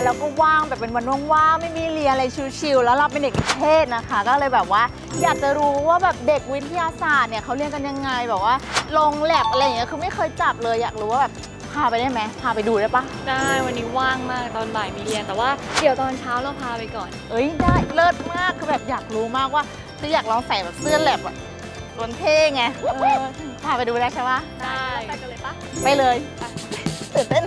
แล้วก็ว่างแบบเป็นวันว่างๆไม่มีเรียนอะไรชิวๆแล้วเราเป็นเด็กนิเทศนะคะก็เลยแบบว่าอยากจะรู้ว่าแบบเด็กวิทยาศาสตร์เนี่ยเขาเรียนกันยังไงแบบว่าลงแลบอะไรอย่างเงี้ยคือไม่เคยจับเลยอยากรู้ว่าแบบพาไปได้ไหมพาไปดูได้ปะได้วันนี้ว่างมากตอนบ่ายมีเรียนแต่ว่าเดี๋ยวตอนเช้าเราพาไปก่อนเอ้ยได้เลิศมากคือแบบอยากรู้มากว่าจะอยากลองใส่แบบเสื้อแลบอะมันเท่ไงพาไปดูได้ใช่ปะได้ไปกันเลยปะไปเลยตื่นเต้น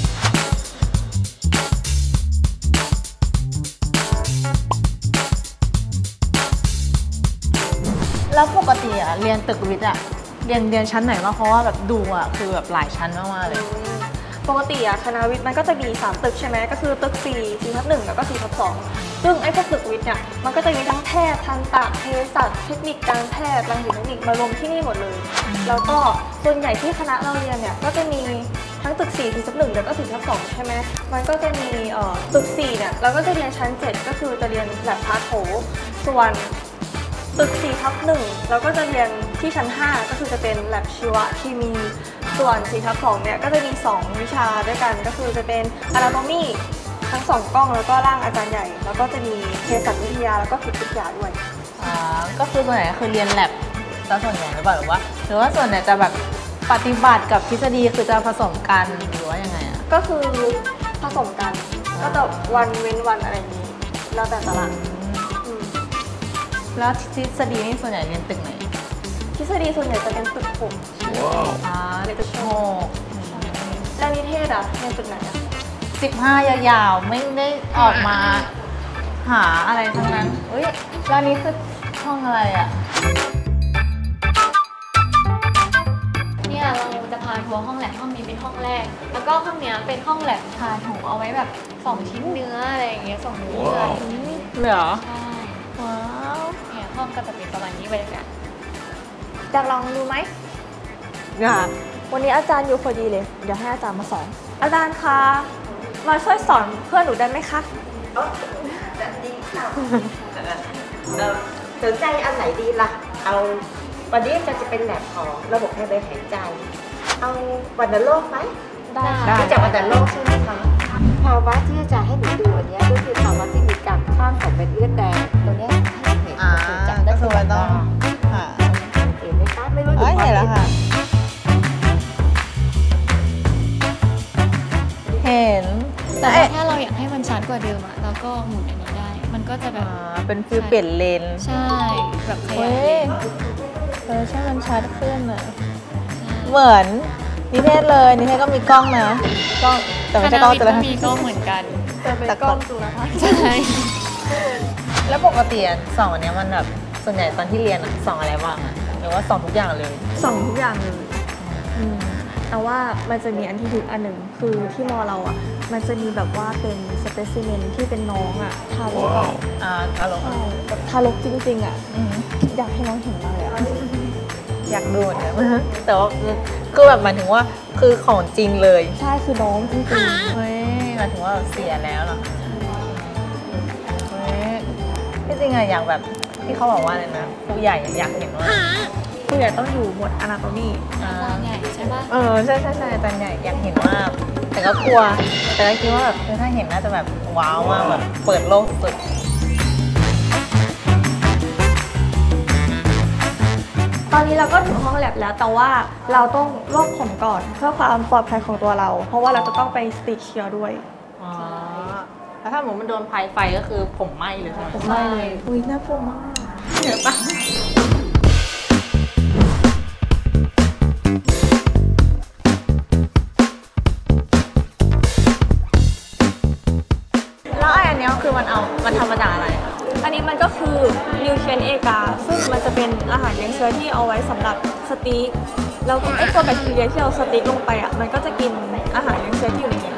แล้วปกติอะเรียนตึกวิทย์อะเรียนชั้นไหนมาเพราะว่าแบบดูอะคือแบบหลายชั้นมากๆเลยปกติคณะวิทย์มันก็จะมี3ตึกใช่ไหมก็คือตึก4/1แล้วก็4/2ซึ่งไอ้พวกตึกวิทย์เนี่ยมันก็จะมีทั้งแพทย์ทันตะเภสัชเทคนิคการแพทย์รังสีเทคนิคมารวมที่นี่หมดเลยแล้วก็ส่วนใหญ่ที่คณะเราเรียนเนี่ยก็จะมีทั้งตึก4/1แล้วก็4/2ใช่ไหมมันก็จะมีตึก4เนี่ยเราก็จะเรียนชั้น7ก็คือจะเรียนแลบพาร์ทโถส่วนตึก4/1เราก็จะเรียนที่ชั้น5ก็คือจะเป็นแลบชีวเคมีส่วน4/2เนี่ยก็จะมี2วิชาด้วยกันก็คือจะเป็น Anatomy ทั้ง2กล้องแล้วก็ร่างอาจารย์ใหญ่แล้วก็จะมีเภสัชวิทยาแล้วก็พิษวิทยาด้วยก็คือส่วนใหญ่คือเรียนแลบซะส่วนใหญ่หรือเปล่าหรือว่าส่วนใหญ่จะแบบปฏิบัติกับทฤษฎีคือจะผสมกันหรือว่ายังไงอะก็คือผสมกันก็จะวันเว้นวันอะไรอย่างนี้แล้วแต่ตารางแล้วทฤษฎีนี่ส่วนใหญ่เรียนตึกไหนทฤษฎีส่วนใหญ่จะเป็นตึก6 ตึก6 แล้วนิเทศเรียนตึกไหน 15ยาวๆไม่ได้ออกมาหาอะไรทั้งนั้นแล้วนี้คือห้องอะไรอะเนี่ยเราจะพาทัวร์ห้องแลบห้องนี้เป็นห้องแรกแล้วก็ห้องเนี้ยเป็นห้องแลบพาโถเอาไว้แบบ2ชิ้นเนื้ออะไรอย่างเงี้ย2 มื้อเหรอใช่ว้าวเนี่ยห้องก็จะเป็นประมาณนี้บรรยากาศอยากลองดูไหมอยากวันนี้อาจารย์อยู่พอดีเลยเดี๋ยวให้อาจารย์มาสอนอาจารย์คะมาช่วยสอนเพื่อนหนูได้ไหมคะดีค่ะสนใจอันไหนดีล่ะเอาวันนี้จะเป็นแลบของระบบทางเดินหายใจเอาวัณโรคไหมได้รู้จักวัณโรคใช่ไหมคะภาวะที่จะให้หนูดูอันนี้ก็คือภาวะที่มีการข้างของเป็นเลือดแดงตัวนี้ให้เห็นจับได้ทุกวันต้องเห็นไหมคะไม่รู้เห็นแล้วค่ะเห็นแต่ถ้าเราอยากให้มันชัดกว่าเดิมเราก็หมุนอันนี้ได้มันก็จะแบบเป็นฟิลเปลี่ยนเลนใช่แบบขยายเลนใช่มันชัดขึ้นอะเหมือนนิเทศเลยนิเทศก็มีกล้องนะกล้องแต่ไม่ใช่กล้องแต่มีกล้องเหมือนกันแต่กล้องดูนะคะใช่แล้วปกติสองอันนี้มันแบบส่วนใหญ่ตอนที่เรียนสองอะไรบ้างอะหรือว่าสองทุกอย่างเลย 2ทุกอย่างเลยแต่ว่ามันจะมีอันที่ถึงอันหนึ่งคือที่มอเรามันจะมีแบบว่าเป็นสเปซิเมนที่เป็นน้องทารกทารกแบบทารกจริงๆอยากให้น้องเห็นมากเลยอยากดูเนี่ยแต่ว่าคือแบบหมายถึงว่าคือของจริงเลยใช่คือน้องจริงๆหมายถึงว่าเสียแล้วเหรอที่จริงอยากแบบที่เขาบอกว่าอะไรนะผู้ใหญ่อยากเห็นว่าผู้ใหญ่ต้องอยู่หมวด Anatomy อาจารย์ใหญ่ใช่ปะใช่อาจารย์ใหญ่อยากเห็นมากแต่ก็กลัวแต่ก็คิดว่าแบบถ้าเห็นน่าจะแบบว้าวมากแบบเปิดโลกสุดตอนนี้เราก็ถึงห้องแลบแล้วแต่ว่าเราต้องลอกผมก่อนเพื่อความปลอดภัยของตัวเราเพราะว่าเราจะต้องไปสติกเชียร์ด้วยแล้วถ้ามันโดนไฟก็คือผมไหม้เลยใช่ไหมผมไหม้เลยน่ากลัวมากเห็นปะคือมันทำมาจากอะไรอันนี้มันก็คือนิวเทรียนเอกาซึ่งมันจะเป็นอาหารเลี้ยงเชื้อที่เอาไว้สำหรับสติ๊กแล้วไอ้ตัวแบคทีเรียที่เราสติ๊กลงไปมันก็จะกินอาหารเลี้ยงเชื้อที่อยู่ในนี้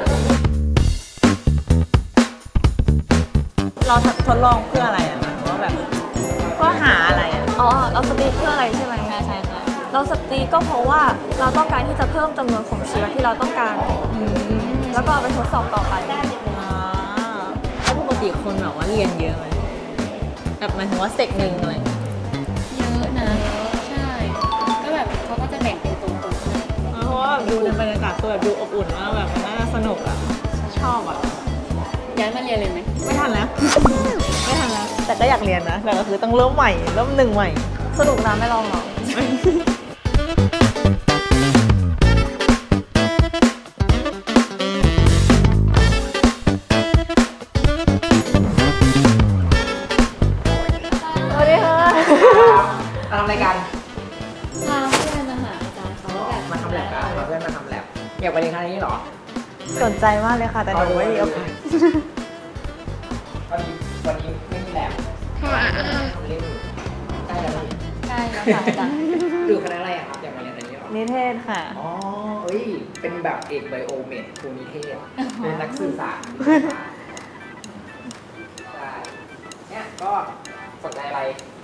เราทดลองเพื่ออะไรหมายถึงว่าแบบเพื่อหาอะไรเราสติ๊กเพื่ออะไรใช่ไหมใช่เราสติ๊กก็เพราะว่าเราต้องการที่จะเพิ่มจำนวนของเชื้อที่เราต้องการแล้วก็เอาไปทดสอบต่อไปปกติคนแบบว่าเรียนเยอะไหมแบบหมายถึงว่าเซกหนึ่งอะไรเยอะนะใช่ก็แบบเขาก็จะแบ่งเป็นตัวเพราะว่าดูในบรรยากาศตัวแบบดูอบอุ่นมากแบบมันน่าสนุกชอบย้ายมาเรียนเลยไหมไม่ทันแล้ว ไม่ทันแล้ว แต่ก็อยากเรียนนะแต่ก็คือต้องเริ่มใหม่เริ่มหนึ่งใหม่สนุกนะไม่ลองหรอสวัสดีค่ะทำอะไรกันพาเพื่อนมาหาอาจารย์เขาแบบมาทำแลบกันมาเพื่อนมาทำแลบอยากไปเรียนคณะนี้เหรอสนใจมากเลยค่ะ แต่หนูไม่มีโอกาสวันนี้ไม่มีแลบทำเล่นใกล้แล้วนี่ใช่แล้วค่ะอาจารย์ดูคณะอะไรอะครับอยากมาเรียนคณะนี้เหรอนิเทศค่ะอ๋อเอ้ยเป็นแบบเอกไบโอเมดครูนิเทศเป็นนักสื่อสารใช่เนี่ยก็สนใจอะไร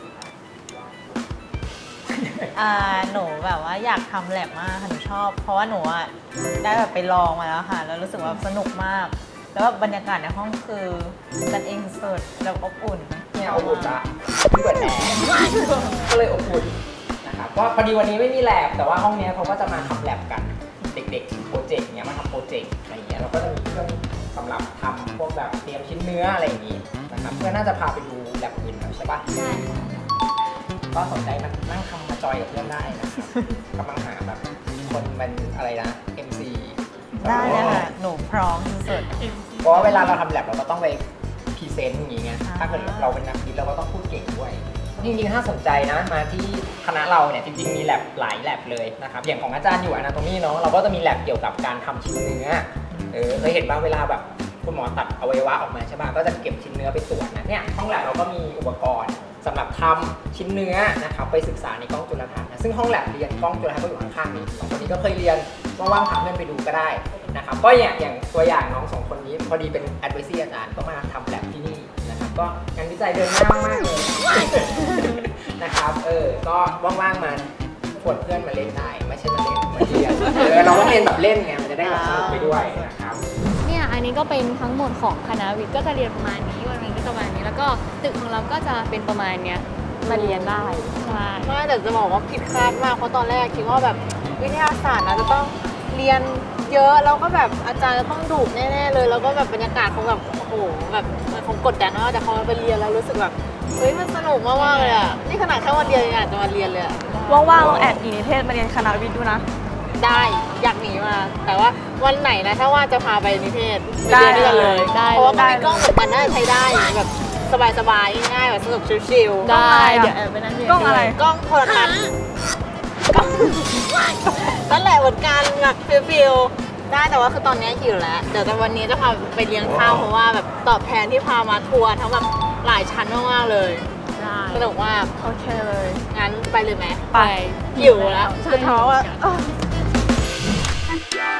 หนูแบบว่าอยากทำแลบมากค่ะหนูชอบ เพราะว่าหนูอ่ะได้แบบไปลองมาแล้วค่ะ แล้วรู้สึกว่าสนุกมาก แล้วแบบบรรยากาศในห้องคือกันเองสุดแล้วอบอุ่นเนี่ยอบอุ่นละเปิดแอร์ก็เลยอบอุ่นนะครับก็พอดีวันนี้ไม่มีแลบแต่ว่าห้องเนี้ยเขาก็จะมาทำแลบกันเด็กๆโปรเจกต์เนี้ยมาทำโปรเจกต์อะไรอย่างเงี้ยเราก็จะมีเครื่องสำหรับทำพวกแบบเตรียมชิ้นเนื้ออะไรอย่างงี้นะครับเพื่อนน่าจะพาไปดูแลบอื่นแล้วใช่ปะใช่ค่ะก็สนใจมานั่งทำมาจอยกับเพื่อนได้นะครับกำลังหาแบบคนเป็นอะไรนะ MC ได้เลยค่ะ หนูพร้อมสุดเพราะว่าเวลาเราทำแลบเราก็ต้องไปพรีเซนต์อย่างงี้ไงอ่าถ้าเกิดเราเป็นนักวิทย์เราก็ต้องพูดเก่งด้วย จริงๆถ้าสนใจนะมาที่คณะเราเนี่ยจริงๆมีแลบหลายแลบเลยนะครับอย่างของอาจารย์อยู่ Anatomy เนาะเราก็จะมีแลบเกี่ยวกับการทำชิ้นเนื้อเคยเห็นบ้างเวลาแบบคุณหมอตัดอวัยวะออกมาใช่ป่ะก็จะเก็บชิ้นเนื้อไปตรวจนะเนี่ยห้องแลบเราก็มีอุปกรณ์สำหรับทำชิ้นเนื้อนะครับไปศึกษาในกล้องจุลทรรศน์นะซึ่งห้องแลบเรียนกล้องจุลทรรศน์ก็อยู่ข้างๆนี้สองคนนี้ก็เคยเรียนว่างๆพาเพื่อนไปดูก็ได้นะครับก็อย่างตัวอย่างน้องสองคนนี้พอดีเป็น advisor อาจารย์ก็มาทำแลบที่นี่นะครับก็งานวิจัยเดินหน้ามากเลย นะครับก็ว่างๆมาชวนเพื่อนมาเล่นได้ไม่ใช่มาเล่นมาเรียนเราต้องเรียนแบบเล่นไงมันจะได้แบบสนุกไปด้วยนะครับเนี่ยอันนี้ก็เป็นทั้งหมดของคณะวิทย์ก็จะเรียนประมาณนี้วันๆก็จะประมาณนี้แล้วก็ตึกของเราก็จะเป็นประมาณเนี้ยมาเรียนได้ใช่ไม่แต่จะบอกว่าผิดคาดมากเพราะตอนแรกคิดว่าแบบวิทยาศาสตร์นะจะต้องเรียนเยอะแล้วก็แบบอาจารย์จะต้องดุแน่ๆเลยแล้วก็แบบบรรยากาศคงแบบโอ้โหแบบมันคงกดดันมากแต่พอไปเรียนแล้วรู้สึกแบบเฮ้ยมันสนุกมากๆเลยอ่ะนี่ขนาดแค่วันเดียวยังอยากจะมาเรียนเลยอะว่างๆลองแอบหนีนิเทศมาเรียนคณะวิทย์ดูนะได้อยากหนีมาแต่ว่าวันไหนนะถ้าว่าจะพาไปนิเทศได้ปเรียนด้วยกันเลยได้เพราะว่าได้มันมีกล้องเหมือนกันน่าจะใช้ได้แบบสบายๆง่ายๆแบบสนุกชิลๆได้อะเดี๋ยวแอบไปนั่งเรียนกล้องอะไรกล้องโทรทัศน์กล้องนั่นแหละเหมือนกันแบบฟิลๆได้แต่ว่าคือตอนนี้หิวแล้วเดี๋ยวแต่วันนี้จะพาไปเลี้ยงข้าวเพราะว่าแบบตอบแทนที่พามาทัวร์ทั้งแบบหลายชั้นมากๆเลยได้สนุกมากโอเคเลยงั้นไปเลยไหมไปหิวแล้วคือท้ออ่ะ